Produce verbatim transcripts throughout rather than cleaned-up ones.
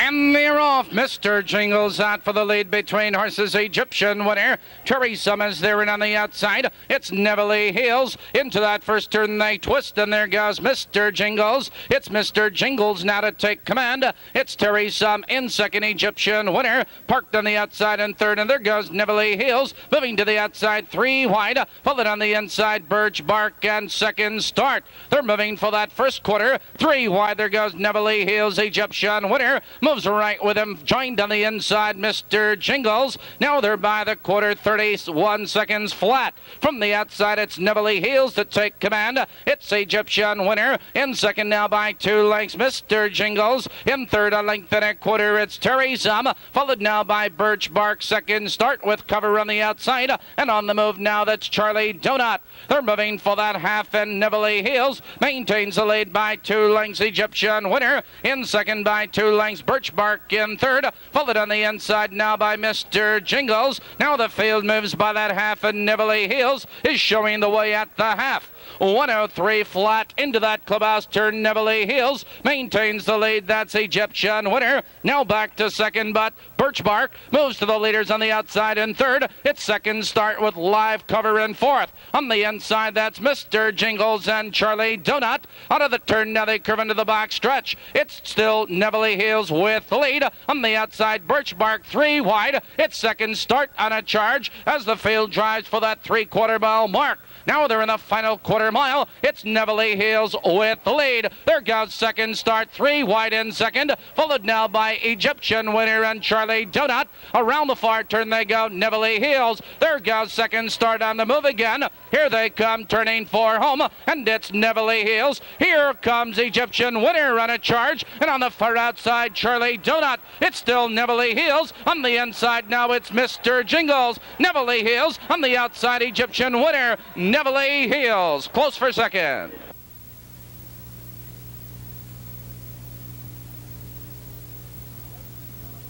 And they're off. Mister Jingles out for the lead between horses. Egyptian Winner. Terry Summers there and on the outside. It's Neverly Hills. Into that first turn they twist, and there goes Mister Jingles. It's Mister Jingles now to take command. It's Terry Sum in second. Egyptian Winner parked on the outside in third, and there goes Neverly Hills. Moving to the outside, three wide. Followed on the inside, Birch Bark and Second Start. They're moving for that first quarter. Three wide. There goes Neverly Hills. Egyptian Winner moves right with him. Joined on the inside, Mister Jingles. Now they're by the quarter, thirty-one seconds flat. From the outside, it's Neverly Hills to take command. It's Egyptian Winner in second now by two lengths. Mister Jingles in third, a length and a quarter. It's Terry Sum, followed now by Birch Bark. Second Start with cover on the outside, and on the move now that's Charlie Donut. They're moving for that half, and Neverly Hills maintains the lead by two lengths. Egyptian Winner in second by two lengths. Birch Bark in third, followed on the inside now by Mister Jingles. Now the field moves by that half, and Neverly Hills is showing the way at the half. one oh three flat into that clubhouse turn. Neverly Hills maintains the lead. That's Egyptian Winner. Now back to second, but Birch Bark moves to the leaders on the outside in third. It's Second Start with live cover in fourth. On the inside, that's Mister Jingles and Charlie Donut. Out of the turn, now they curve into the box stretch. It's still Neverly Hills with the lead. On the outside, Birch Bark three wide. It's Second Start on a charge as the field drives for that three-quarter mile mark. Now they're in the final quarter mile. It's Neverly Hills with the lead. There goes Second Start, three wide in second, followed now by Egyptian Winner and Charlie Donut. Around the far turn they go, Neverly Hills. There goes Second Start on the move again. Here they come, turning for home, and it's Neverly Hills. Here comes Egyptian Winner on a charge, and on the far outside, Charlie Donut. It's still Neverly Hills. On the inside now, it's Mister Jingles. Neverly Hills on the outside, Egyptian Winner. Neverly Hills close for second.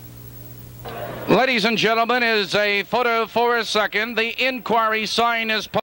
Ladies and gentlemen, is a photo for a second. The inquiry sign is